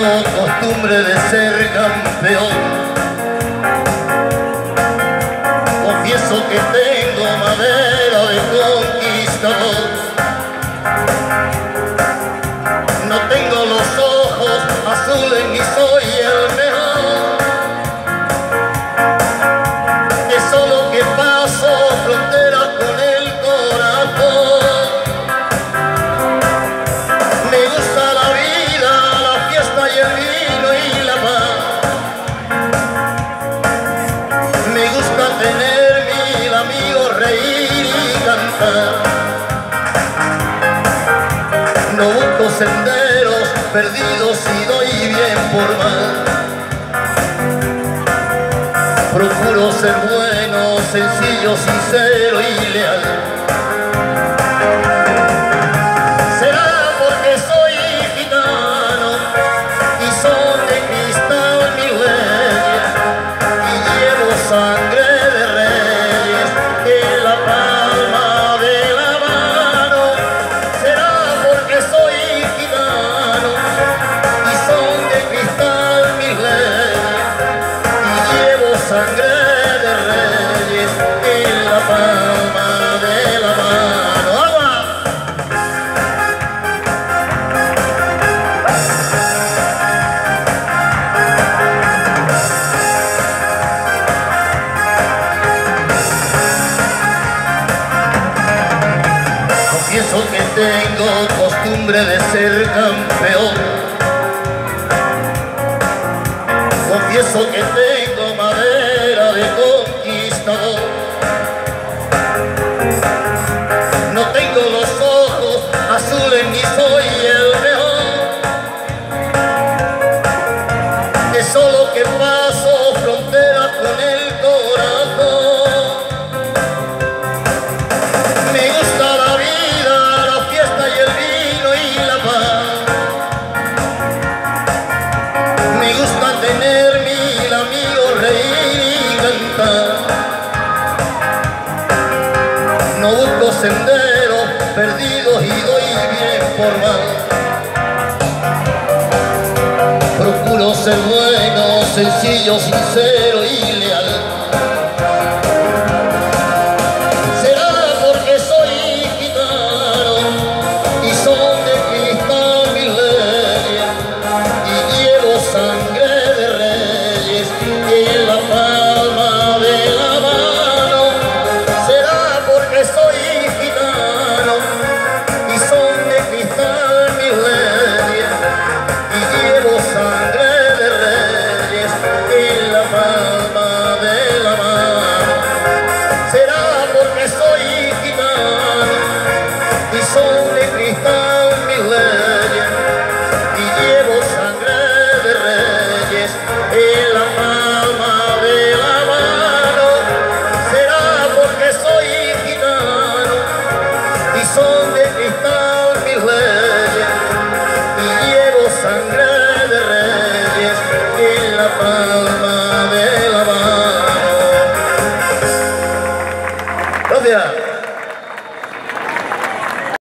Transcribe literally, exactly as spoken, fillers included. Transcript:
tengo costumbre de ser campeón. Confieso que tengo madera de conquistador. No tengo los ojos azules ni soy el mejor. Es solo que paso fronteras con el corazón. Me gusta la vida, la fiesta y el vino y la paz. Me gusta tener mil amigos, reír y cantar. No busco senderos perdidos y doy bien por mal. Procuro ser bueno, sencillo, sincero y leal. Será porque soy gitano y son de cristal mis huellas, y llevo sangre de reyes en la palma de la mano. Será porque soy gitano y son de cristal mis huellas, y llevo sangre de reyes en la palma de la mano. ¡Agua! Confieso que tengo costumbre de ser campeón. Confieso que tengo madera de conquistador. No tengo los ojos azules ni soy el mejor. Es solo que paso fronteras con el corazón. Me gusta la vida, la fiesta y el vino y la paz. Me gusta tener mil amigos, reír y cantar. No busco senderos perdidos y doy bien por mal. Procuro ser bueno, sencillo, sincero y